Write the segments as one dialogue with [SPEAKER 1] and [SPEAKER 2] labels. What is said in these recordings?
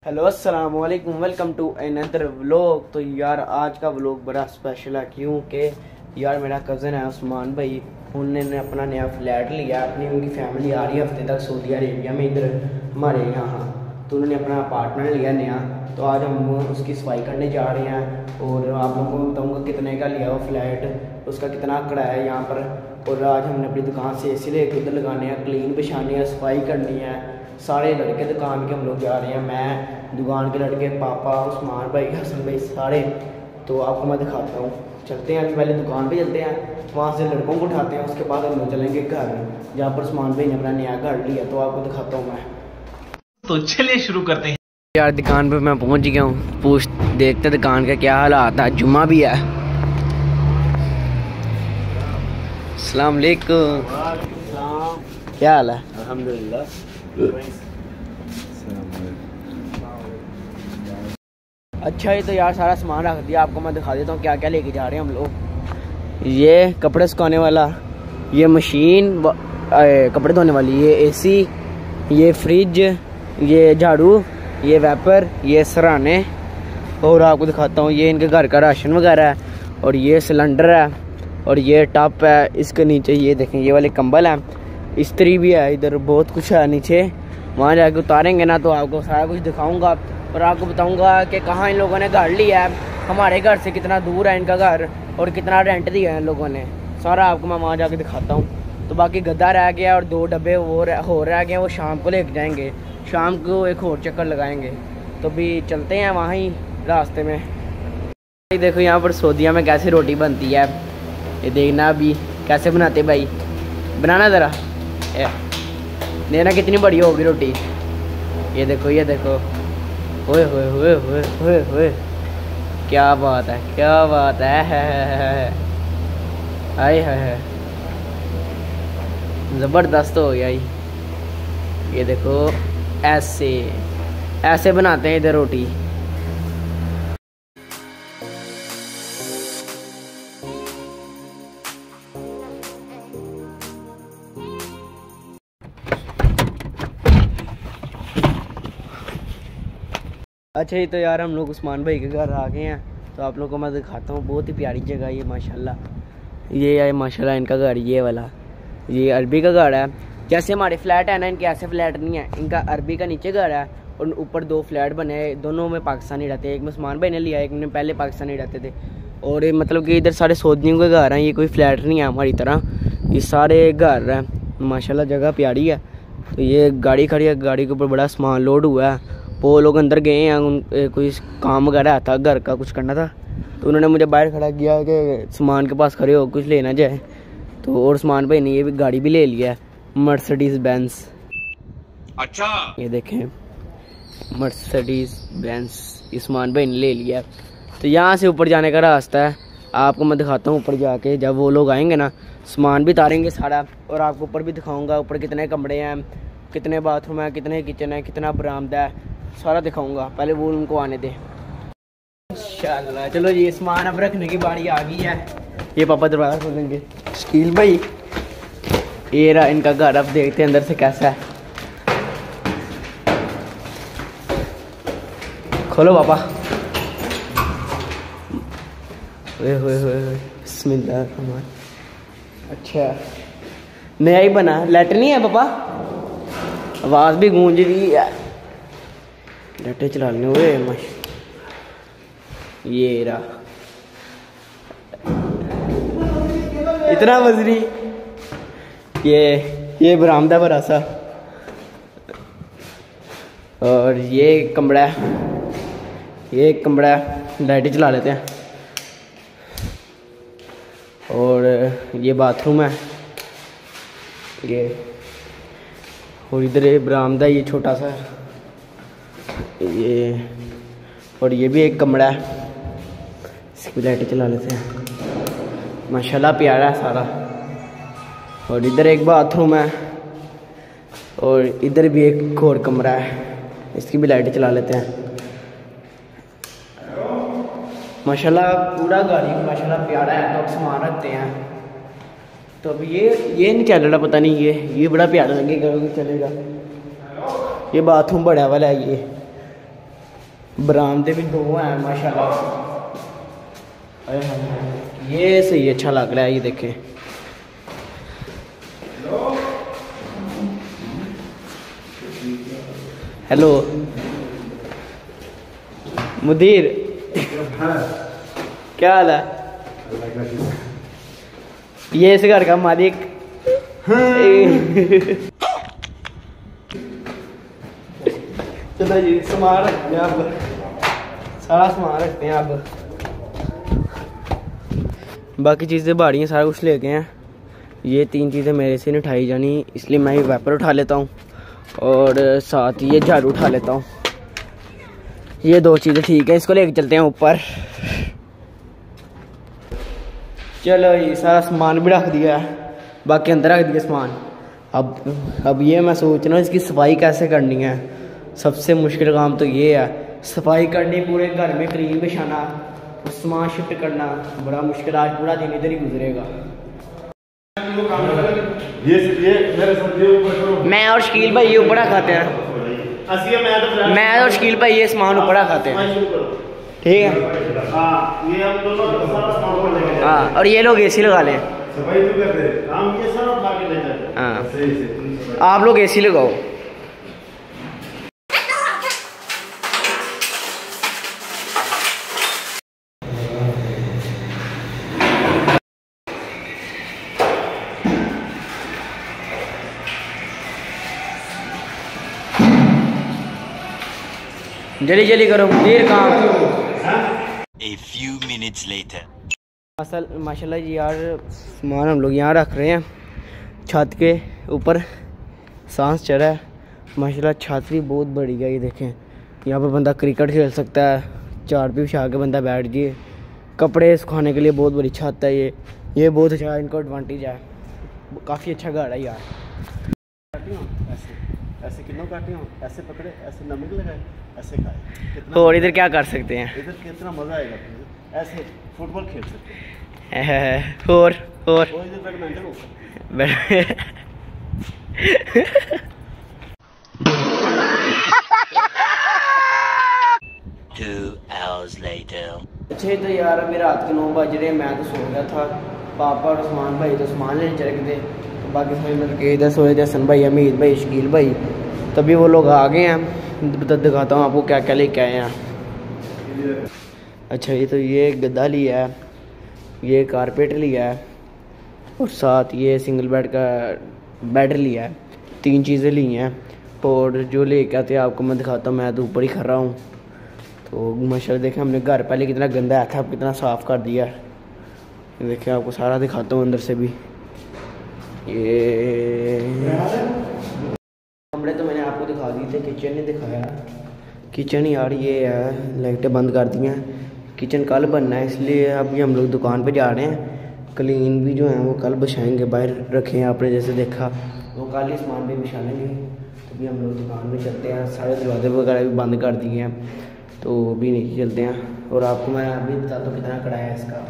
[SPEAKER 1] Hello अस्सलाम वालेकुम, welcome to another vlog. तो यार आज का व्लॉग बड़ा स्पेशल है क्योंकि यार मेरा कज़न है उस्मान भाई, उन्होंने अपना नया फ्लैट लिया। अपनी उनकी फैमिली आ रही है हफ्ते तक सऊदी अरेबिया में, इधर हमारे यहाँ। तो उन्होंने अपना अपार्टमेंट लिया नया। तो आज हम उसकी सफाई करने जा रहे हैं और आप लोगों को बताऊँगा कितने का लिया वो फ्लैट, उसका कितना किराया है यहाँ पर। और आज हमने अपनी दुकान से AC लेकर उधर लगाने हैं, क्लीन बिछानी है, सफाई करनी है। सारे लड़के दुकान के हम लोग जा रहे हैं, मैं, दुकान के लड़के, पापा, उस्मान भाई, हसन भाई, सारे। तो आपको मैं दिखाता हूँ, चलते हैं। पहले दुकान पे चलते हैं, वहाँ से लड़कों को उठाते हैं, उसके बाद हम लोग चलेंगे घर जहाँ पर उस्मान भाई ने अपना नया घर लिया। तो आपको दिखाता हूँ मैं। तो चलिए शुरू करते हैं। यार दुकान पे मैं पहुँच गया हूँ, देखते दुकान का क्या हालात है। जुम्मा भी है। अस्सलाम वालेकुम। क्या हाल है?
[SPEAKER 2] अल्हम्दुलिल्लाह।
[SPEAKER 1] अच्छा, ये तो यार सारा सामान रख दिया। आपको मैं दिखा देता हूँ क्या क्या लेके जा रहे हैं हम लोग। ये कपड़े सुखाने वाला, ये मशीन कपड़े धोने वाली, ये AC, ये फ्रिज, ये झाड़ू, ये वेपर, ये सराने। और आपको दिखाता हूँ ये इनके घर का राशन वगैरह है। और ये सिलेंडर है और ये टप है। इसके नीचे ये देखें, ये वाले कंबल हैं, इस्त्री भी है, इधर बहुत कुछ है नीचे। वहाँ जाके उतारेंगे ना तो आपको सारा कुछ दिखाऊंगा और आपको बताऊंगा कि कहाँ इन लोगों ने घर लिया है, हमारे घर से कितना दूर है इनका घर और कितना रेंट दिया है इन लोगों ने। सारा आपको मैं वहाँ जाके दिखाता हूँ। तो बाकी गद्दा रह गया और 2 डब्बे हो रह गए, वो शाम को लेके जाएंगे। शाम को एक और चक्कर लगाएंगे। तो भी चलते हैं वहाँ ही रास्ते में। देखो यहाँ पर सऊदीया में कैसे रोटी बनती है, ये देखना अभी कैसे बनाते भाई। बनाना ज़रा, देखना कितनी बड़ी होगी रोटी। ये देखो, ये देखो, ओए होए होए होए होए होए, क्या बात है, क्या बात है। हाय हाय, ज़बरदस्त हो गया ये देखो, ऐसे ऐसे बनाते हैं इधर रोटी। अच्छा, ये तो यार हम लोग उस्मान भाई के घर आ गए हैं। तो आप लोगों को मैं दिखाता हूँ, बहुत ही प्यारी जगह ये माशाल्लाह। ये है माशाल्लाह इनका घर, ये वाला, ये अरबी का घर है। जैसे हमारे फ्लैट है ना, इनके ऐसे फ्लैट नहीं है। इनका अरबी का नीचे घर है और ऊपर 2 फ्लैट बने हैं, दोनों में पाकिस्तानी रहते हैं। एक में उस्मान भाई ने लिया, एक में पहले पाकिस्तानी रहते थे। और ये मतलब कि इधर सारे सऊदियों के घर हैं, ये कोई फ्लैट नहीं है हमारी तरह, ये सारे घर हैं माशाल्लाह। जगह प्यारी है। तो ये गाड़ी खड़ी है, गाड़ी के ऊपर बड़ा सामान लोड हुआ है। वो लोग अंदर गए हैं, कोई काम वगैरह था, घर का कुछ करना था। तो उन्होंने मुझे बाहर खड़ा किया कि सामान के पास खड़े हो, कुछ लेना जाए। तो और सामान भाई ने ये भी गाड़ी भी ले लिया है, मर्सिडीज बेंज। अच्छा, ये देखें मर्सिडीज बेंज, उस्मान भाई ने ले लिया। तो यहाँ से ऊपर जाने का रास्ता है, आपको मैं दिखाता हूँ। ऊपर जाके जब वो लोग आएंगे ना, सामान भी उतारेंगे सारा, और आपको ऊपर भी दिखाऊंगा ऊपर कितने कमरे हैं, कितने बाथरूम है, कितने किचन है, कितना बरामदा है, सारा दिखाऊंगा। पहले वो उनको आने दें इंशाल्लाह। चलो ये सामान अब रखने की बारी आ गई है। ये पापा दरवाजा खोलेंगे, शकील भाई। ये रहा इनका घर, अब देखते हैं अंदर से कैसा है। खोलो पापा। बिस्मिल्लाह। अच्छा, नया ही बना, लैट्रिन नहीं है पापा, आवाज़ भी गूंज रही है। लाइटें चला लेने हुए। ये रहा, इतना वजनी। ये बरामदा बड़ा सा, और ये कमरा है, ये कमरा है। लाइटें चला लेते हैं। और ये बाथरूम है ये, और इधर ये बरामदा, ये छोटा सा ये, और ये भी एक कमरा है। इसकी लाइटें चला लेते हैं। माशाल्लाह प्यारा है सारा। और इधर एक बाथरूम है और इधर भी एक और कमरा है, इसकी भी लाइटें चला लेते हैं। माशाल्लाह पूरा गाड़ी माशाल्लाह प्यारा है। तो अब सामान रखते हैं। तो अब ये नहीं चल रहा, पता नहीं ये बड़ा प्यारा लगेगा, चलेगा। ये बाथरूम बड़ा वाला है ये। बरामदे भी 2 हैं माशाल्लाह। ये सही अच्छा लग रहा है, ये देखें। हेलो मुदीर, क्या हाल है? ये इस घर का मालिक। चलो जी, सामान रखते हैं अब, सारा सामान रखते हैं अब। बाकी चीज़ें बाड़ियाँ सारा कुछ ले गए हैं। ये 3 चीज़ें मेरे से नहीं उठाई जानी, इसलिए मैं ये वेपर उठा लेता हूँ और साथ ये झाड़ू उठा लेता हूँ। ये 2 चीज़ें ठीक है, इसको लेके चलते हैं ऊपर। चलो ये सारा सामान भी रख दिया है, बाकी अंदर रख दिया सामान। अब ये मैं सोच रहा हूँ इसकी सफाई कैसे करनी है। सबसे मुश्किल काम तो ये है, सफाई करनी पूरे घर में, क्रीम बिछाना, सामान शिफ्ट करना बड़ा मुश्किल। आज पूरा दिन इधर ही गुजरेगा। मैं और शकील भाई ये ऊपर खाते हैं, मैं और शकील भाई ये सामान ऊपर खाते हैं, ठीक है? हाँ, और ये लोग एसी लगा लें। हाँ, आप लोग एसी लगाओ। जल्दी जल्दी करो, देर काम।
[SPEAKER 2] A few minutes later.
[SPEAKER 1] माशाल्लाह जी यार, सामान हम लोग यहाँ रख रहे हैं छत के ऊपर। सांस चढ़ा है माशाल्लाह, छत भी बहुत बड़ी है। ये देखें, यहाँ पे बंदा क्रिकेट खेल सकता है, चार भी बिछा के बंदा बैठ जाए। कपड़े सुखाने के लिए बहुत बड़ी छत है ये बहुत अच्छा है, इनको एडवांटेज है। काफ़ी अच्छा घर है यार।
[SPEAKER 3] ऐसे कितनों काटे हो, ऐसे पकड़े, ऐसे नमक लगाए, ऐसे खाए।
[SPEAKER 1] और इधर क्या कर सकते हैं?
[SPEAKER 3] इधर कितना मज़ा आएगा, ऐसे फुटबॉल खेल सकते हैं।
[SPEAKER 1] और
[SPEAKER 3] इधर बैडमिंटन हो सकता है।
[SPEAKER 2] 2 hours later.
[SPEAKER 1] अच्छे तो यार अभी रात के 9 बज रहे, मैं तो सो गया था। पापा और उस्मान भाई तो सामान लेने चले गए थे, तो बाकी सभी मिल के इधर सोए थे। हसन भाई, अमीद भाई, शकील भाई, तभी वो लोग आ गए हैं। दिखाता हूँ आपको क्या क्या लेके आए हैं। अच्छा, ये तो ये गद्दा लिया है, ये कारपेट लिया है और साथ ये सिंगल बेड का बेड लिया है। 3 चीज़ें ली हैं और जो लेके आते हैं आपको मैं दिखाता हूँ। मैं तो ऊपर ही खा रहा हूँ। तो माशाल्लाह देखें, हमने घर पहले कितना गंदा आया था, अब कितना साफ़ कर दिया है। देखिए आपको सारा दिखाता हूँ अंदर से भी। ये कमरे तो मैंने आपको दिखा दिए थे, किचन नहीं दिखाया। किचन यार ये है, लाइटें बंद कर दी हैं। किचन कल बनना है, इसलिए अभी हम लोग दुकान पे जा रहे हैं। क्लीन भी जो है वो कल बिछाएंगे, बाहर रखे हैं आपने जैसे देखा, वो कल ही सामान भी बिछा लेंगे। तभी हम लोग दुकान में चलते हैं। सारे दरवाजे वगैरह भी बंद कर दिए हैं, तो अभी नहीं चलते हैं। और आपको मैं अभी बताता हूँ कितना किराया है इसका।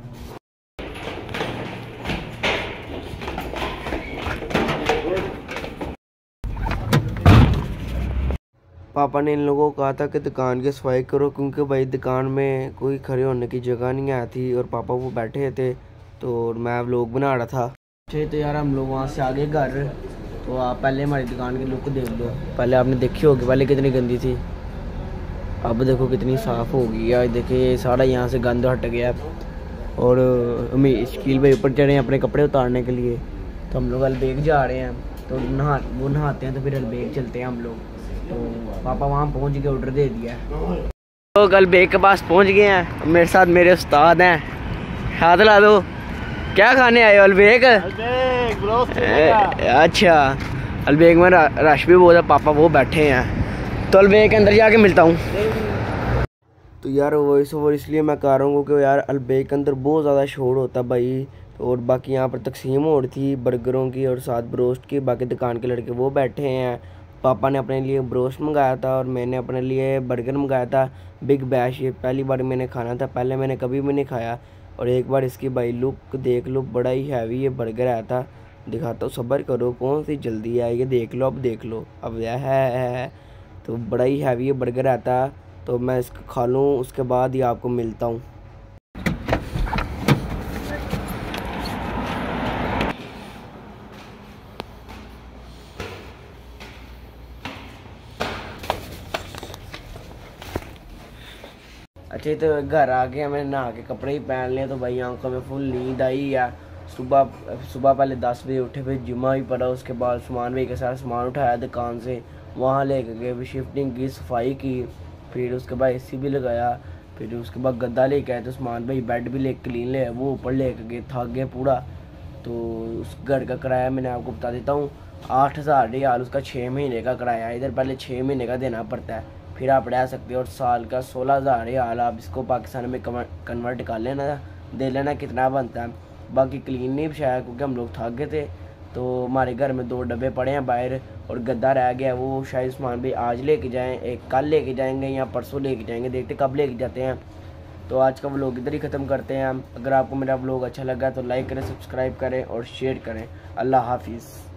[SPEAKER 1] पापा ने इन लोगों को कहा था कि दुकान की सफाई करो, क्योंकि भाई दुकान में कोई खड़े होने की जगह नहीं आई थी और पापा वो बैठे थे, तो मैं व्लॉग बना रहा था। अच्छा तो यार हम लोग वहाँ से आ गए घर। तो आप पहले हमारी दुकान की लुक देख लो। पहले आपने देखी होगी पहले कितनी गंदी थी, अब देखो कितनी साफ़ हो गई है। देखिए सारा यहाँ से गंद हट गया। और शकील भाई ऊपर चढ़े हैं अपने कपड़े उतारने के लिए, तो हम लोग अलबेग जा रहे हैं। तो वो नहाते हैं तो फिर अलबेग चलते हैं हम लोग। तो पापा वहाँ पहुँच के ऑर्डर दे दिया। तो अलबेग के पास पहुँच गए हैं, मेरे साथ मेरे उस्ताद हैं। हाथ ला दो, क्या खाने आए हो अलबेग? अच्छा, अलबेग में रश भी बहुत है, पापा वो बैठे हैं। तो अलबेग के अंदर जाके मिलता हूँ। तो यार वॉइस ओवर इसलिए मैं कर रहा हूँ क्योंकि यार अलबेग के अंदर बहुत ज़्यादा शोर होता है भाई। और बाकी यहाँ पर तकसीम हो रही थी बर्गरों की और साथ ब्रोस्ट की। बाकी दुकान के लड़के वो बैठे हैं। पापा ने अपने लिए ब्रोस्ट मंगाया था और मैंने अपने लिए बर्गर मंगाया था बिग बैश। ये पहली बार मैंने खाना था, पहले मैंने कभी भी नहीं खाया। और एक बार इसकी भाई लुक देख लो, बड़ा ही हैवी ये बर्गर आया था। दिखाता हूँ, सब्र करो, कौन सी जल्दी है, ये देख लो, अब देख लो, अब यह है। तो बड़ा ही हैवी ये बर्गर आता। तो मैं इसको खा लूँ, उसके बाद ही आपको मिलता हूँ। अच्छा तो घर आ गया, मैंने नहा के कपड़े ही पहन लिए, तो भाई आंखों में फुल नींद आई है। सुबह पहले 10 बजे उठे, फिर जुम्मा भी पड़ा, उसके बाद उस्मान भाई के साथ सामान उठाया दुकान से, वहाँ लेके गए, फिर शिफ्टिंग की, सफाई की, फिर उसके बाद AC भी लगाया, फिर उसके बाद गद्दा लेके आए, तो उस्मान भाई बेड भी ले क्लीन ले वो ऊपर लेके गए, थक गए पूरा। तो उस घर का किराया मैंने आपको बता देता हूँ, 8,000 रियाल उसका 6 महीने का किराया। इधर पहले 6 महीने का देना पड़ता है, फिर आप रह सकते हो, और साल का 16,000 रियाल। आप इसको पाकिस्तान में कन्वर्ट कर लेना, दे लेना कितना बनता है। बाकी क्लीन नहीं बिछाया क्योंकि हम लोग थक गए थे, तो हमारे घर में 2 डब्बे पड़े हैं बाहर, और गद्दा रह गया, वो शायद उस्मान भाई आज लेके जाएं, एक कल लेके जाएंगे या परसों लेके जाएंगे, देखते कब लेके जाते हैं। तो आज का व्लॉग इधर ही ख़त्म करते हैं हम। अगर आपको मेरा व्लॉग अच्छा लगा तो लाइक करें, सब्सक्राइब करें और शेयर करें। अल्लाह हाफिज़।